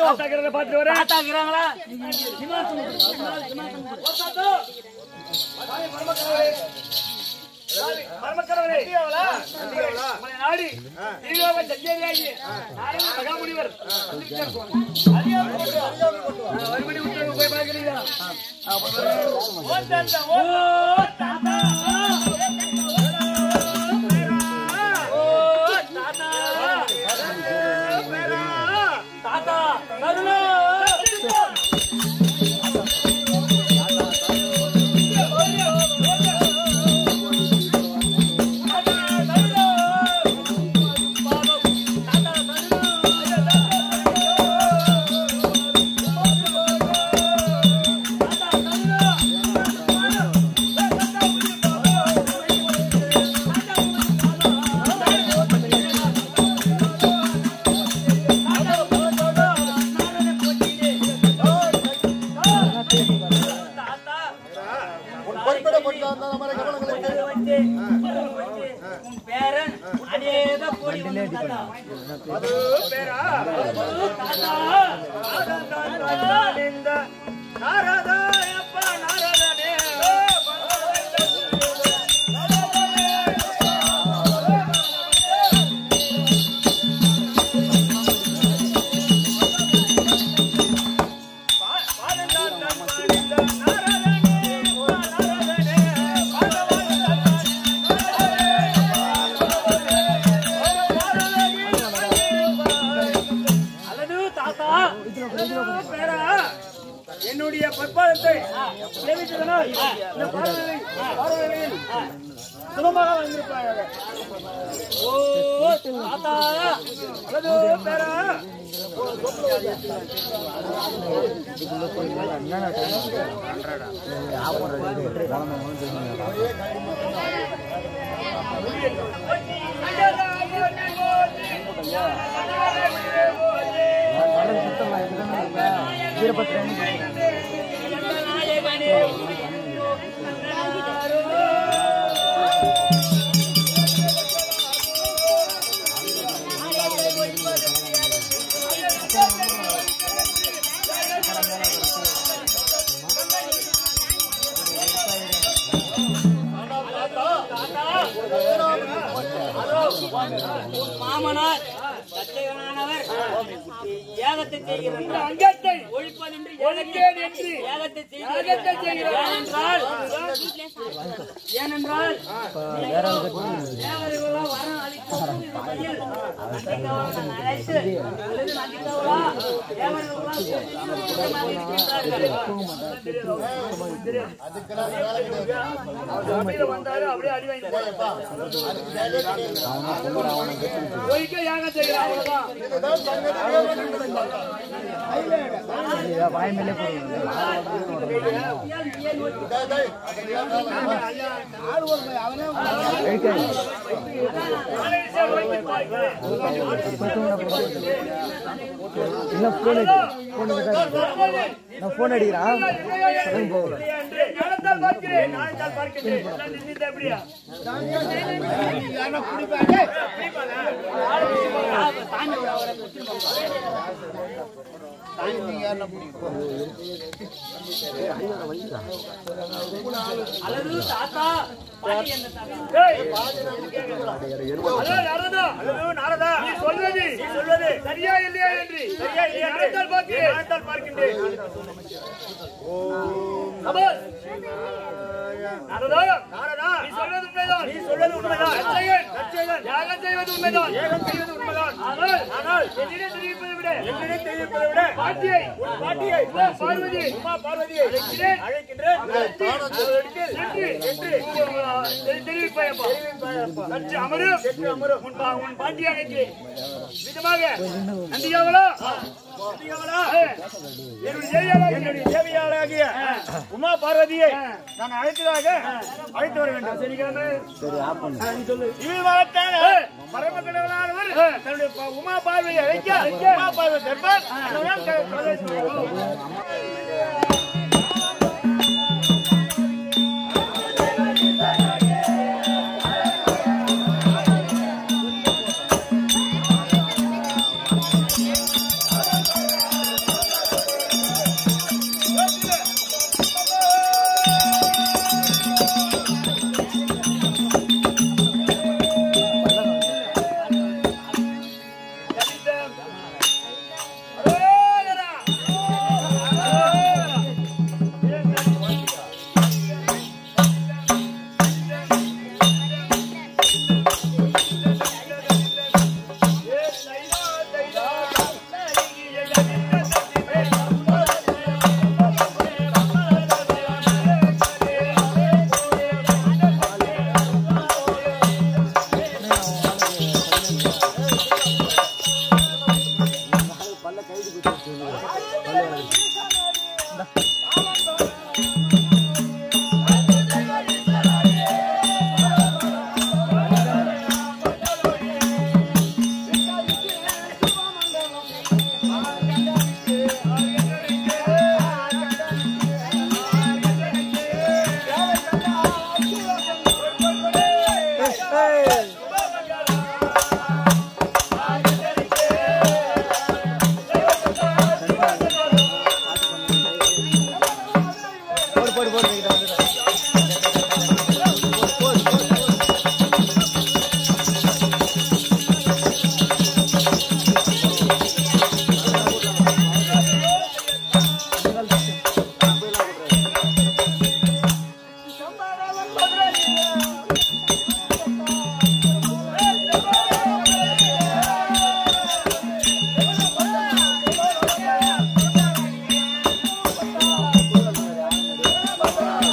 தாத்தாக்கிறத பாத்துட்டு வரேன். தாத்தாக்கிறாங்களா? மர்மக்கரவரே நாடி மகாமுனிவர் மறுபடி விட்டு போய் பார்க்கிறீங்களா? தாத்தா என்னுடைய பற்பாதத்தை சேவித்ததனால் இந்த பார்வையில் சுகமாக வந்திருப்பாங்க. ஓ தாத்தா அல்லது பேரா மாமனார் சத்தியவானவர் யாகத்தை செய்கிறார். அங்கத்தை ஒழிப்பதென்று யாகத்தை செய்கிறார். ஏனென்றால் தேவர்களெல்லாம் வரம் அளிக்கும் பதில் நந்திகாவலன் அழைத்து அல்லது நந்திகாவலா தேவர்களெல்லாம் வந்தாரு அப்படியே அடி வாங்கி யாகம் செய்கிறார். வாய்மேலே போன் அடிக்கிறான். அல்லது தாத்தா சொல்வது சரியா இல்லையா என்று பார்க்கின்றேன். நீ சொல்வது உண்மைதான். யாகம் செய்வது உண்மைதான். ஆனால் என்னிடம் தெரிவிப்பதை விட பாட்டியை பார்வதியை அழைக்கின்றேன் உன் பாட்டியை அழைக்கிறேன். விதமாக நந்தியாவலா என்னுடைய தேவியாளாகிய உமா பார்வதியை நான் அழைத்ததாக அழைத்து வர வேண்டும். பரமக்கடவுளானவர் தன்னுடைய உமா பார்வையை அழைக்க உமா பார்வை தர்பார் Bye.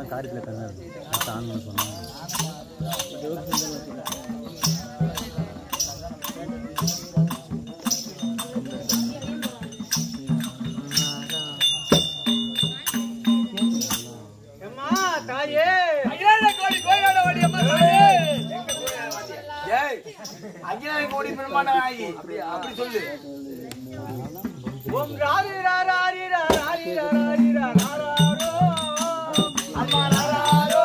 காரியத்தில் தந்தார் தாங்கன்னு சொன்னாங்க. அப்படி சொல்லு. ஓம் ராரி ராரி ராரி ராரி ராரோ அம்மா ராரோ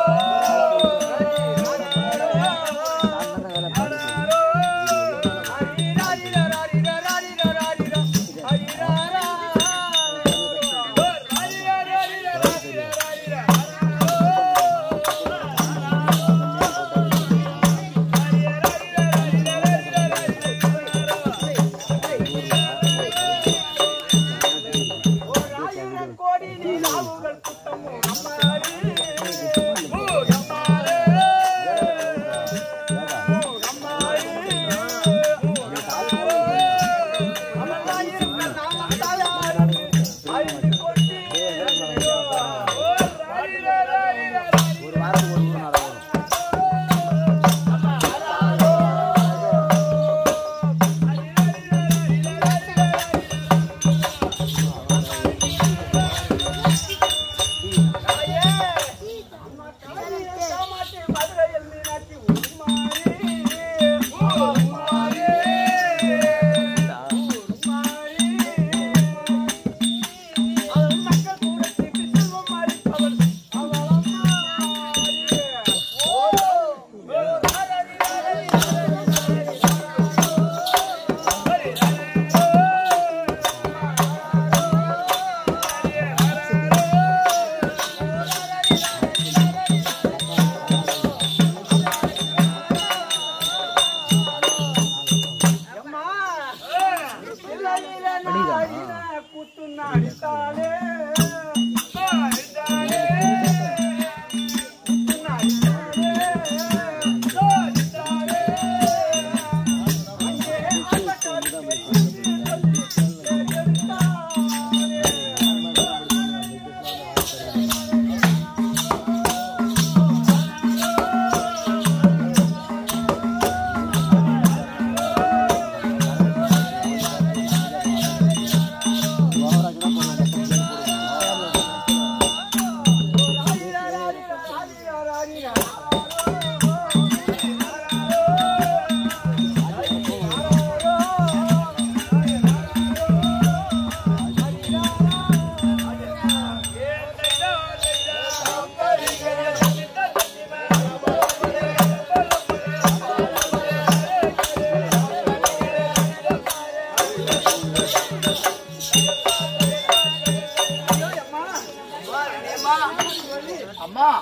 அம்மா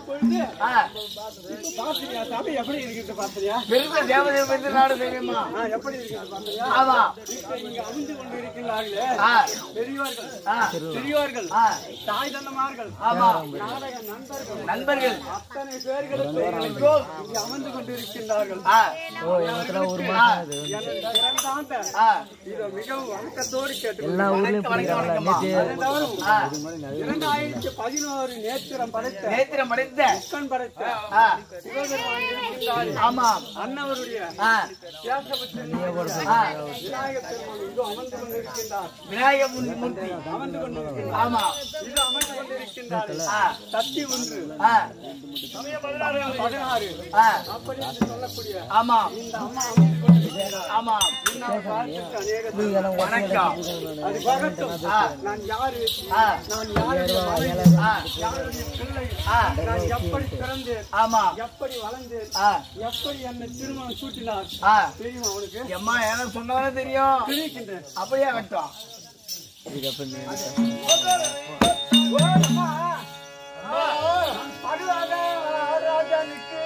எப்படி இருக்கு பாத்தியா? தேவதேவ நாடு தெரியுமா? எப்படி இருக்கு பாத்தியா? ஆமா. இங்க அணிந்து கொண்டு இருக்கிறார்களே பெரியவர்கள், பெரியவர்கள், தாய் தந்தமார்கள், ஆமா, நாடக நண்பர்கள் அத்தனை பேர்களுக்கு இங்க அமர்ந்து கொண்டு இருக்கின்றார்கள். இதை மிகவும் வணக்கத்தோடு கேட்டு 2011 நேத்திரம் படைத்த அண்ணவருடைய விநாயகமூர்த்தி அமர்ந்து கொண்டிருக்கின்றார். ஆமா, இது அமர்ந்து கொண்டிருக்கின்றார். தத்தி ஒன்று 16 அப்படி சொல்லக்கூடிய ஆமா இந்த அம்மா அமர்ந்து கொண்டிருக்கிறார். ஆமா, வணக்கம். அது வரட்டும். நான் யாரு, நான் யாருடைய பிள்ளை, நான் எப்படி பிறந்தேன், ஆமா, எப்படி வளர்ந்தேன், எப்படி என்னை திருமணம் சூட்டினார் தெரியுமா அவனுக்கு? அம்மா எனக்கு சொன்னவனே தெரியும். தெரிவிக்கின்றேன். அப்படியே கட்டும். ராஜானுக்கு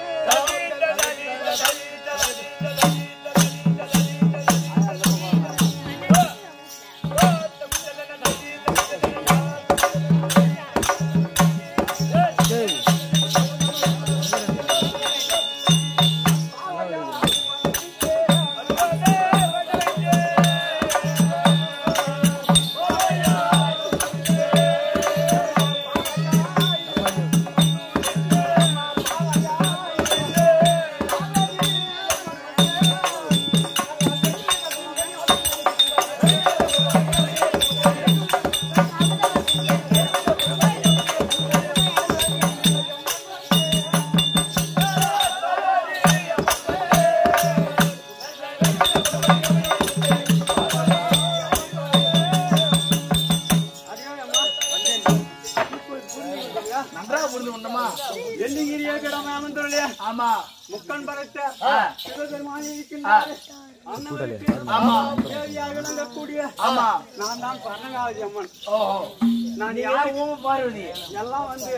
நன்றாக புரிந்து கொண்டோமா? எண்ணிகிரியே கிடமை அமர்ந்துள்ளே. ஆமா. முக்கன் படைத்த சிவபெருமான் இருக்கின்றார். அன்னவருக்கு தேவியாக விளங்கக்கூடிய நான் தான் பரணகாவதி அம்மன். நான் யார்? பார்வதி. எல்லாம் வந்து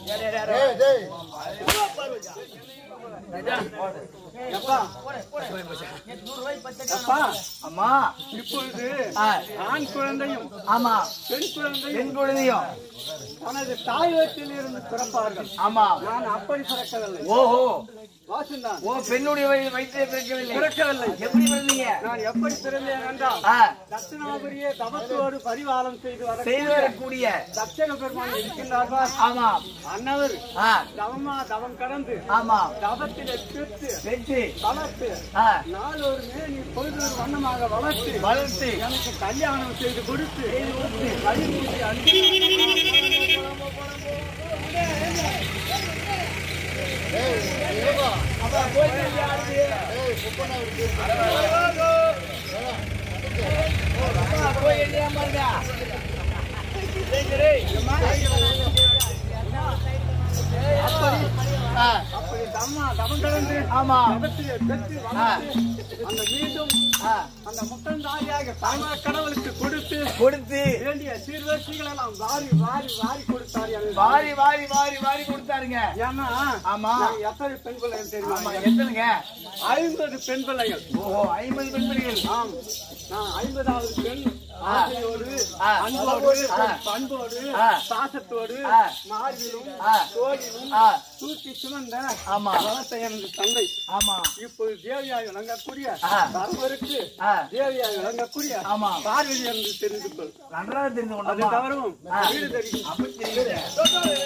இப்பொழுது ஆண் குழந்தையும் பெண் குழந்தையும் தனது தாய் வயிற்றில் இருந்து பிறப்பார்கள். ஆமா, நான் அப்படி பிறக்கவில்லை. ஓஹோ, வாசுந்தான். ஓ, பெண்ணுடைய வயிற்றிலே பிறக்கவில்லை. எப்படி பிறந்தீங்க? நான் எப்படி பிறந்தேன் என்றால் தட்சிணாபுரியே தவத்தோடு பரிவாரம் செய்து வரக்கூடிய தட்சண பெருமான் இருக்கின்றார்கள். ஆமா, அன்னவர் தவம் கடந்து தவத்திலே பெற்று வளர்த்து நாளொரு மேனி பொழுதொரு வண்ணமாக வளர்த்து எனக்கு கல்யாணம் செய்து கொடுத்து வழிமூட்டி அனுப்பி அப்படி தவம் கடந்து அந்த மீண்டும் அந்த முட்டன் தாயாக தாமர கடவுளுக்கு கொடுத்து வேண்டிய சீர்வரிசைகள் எல்லாம் வாரி கொடுத்தாருங்க. ஏன்னா எத்தனை பெண் பிள்ளைகள் தெரியுமா? எத்தனைங்க? 50 பெண் பிள்ளைகள். ஓஹோ, 50 பெண் பிள்ளைகள். ஆம், நான் 50வது பெண். ஆசையோடு, அன்போடு, பண்போடு, பாசத்தோடு, மார்பிலும் தோளிலும் தூக்கி சுமந்த வளர்த்த எனது தந்தை. இப்போது தேவியாக விளங்கக்கூடிய பரவருக்கு தேவியாக விளங்கக்கூடிய பார்வதி என்று தெரிந்து கொள். நன்றாக தெரிந்து கொண்டு அது தவறும் வீடு தெரியும்.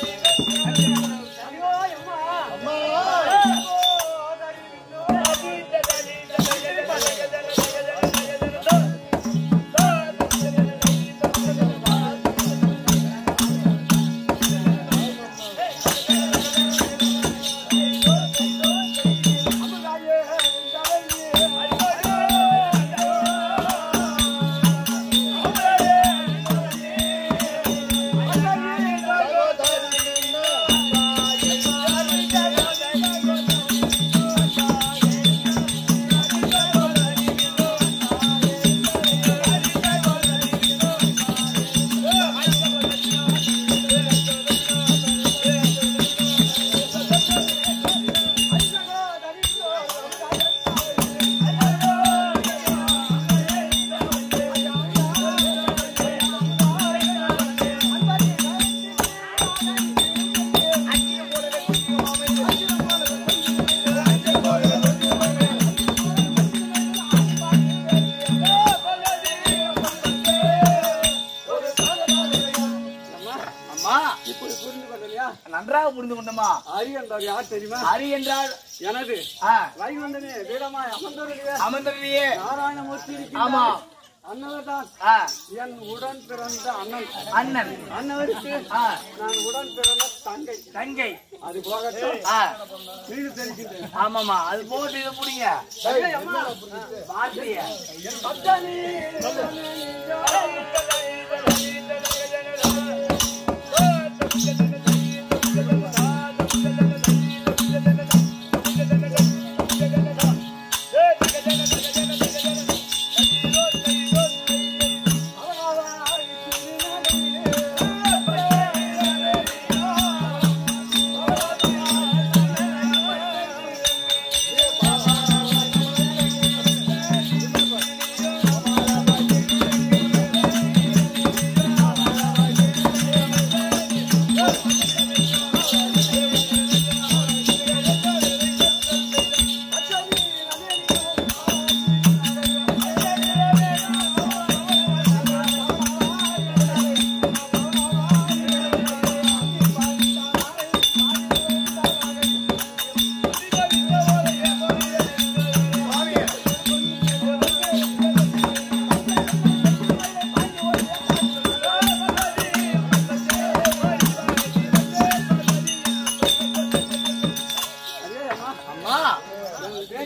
நன்றாக புரிந்து கொண்டோமா? ஹரி என்றால் யார் தெரியுமா? ஹரி என்றால் எனது வைகுந்தனே வீரமாய் அமர்ந்தருளியே நாராயணமூர்த்தி இருக்கிறார். ஆமா, அன்னவர்தான் என் உடன் பிறந்த அண்ணன். அன்னவருக்கு நான் உடன் பிறந்த தங்கை. அது போகட்டும், வீடு தெரிவிக்கின்றேன். ஆமாமா, அது போட்டு இதை புடிங்க. வார்த்தைய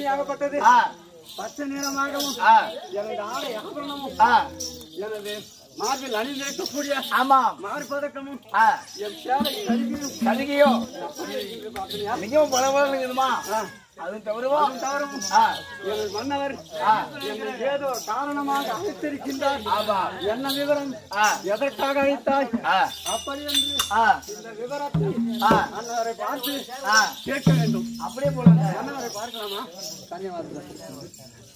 பச்சை நிறமாகவும் எனது ஆடை ஆபரணமும் எனது மார்பில் அணிந்திருக்கக்கூடிய ஆமா மார்பதக்கமும் ஆ என் சேலை கருகியோ அப்படியே இருக்குது பார்த்தீங்களா? மிகவும் பலவரம் இருக்குதுமா அதுவும் தவறுவோம் தவறும் எங்கள் மன்னவர் என்னை ஏதோ காரணமாக அழைத்திருக்கின்றார். என்ன விவரம், எதற்காக அழைத்தாய் அப்படி என்று இந்த விவரத்தை அன்னவரை பார்த்து கேட்க வேண்டும். அப்படியே போல அன்னவரை பார்க்கலாமா? தன்யவாதம்.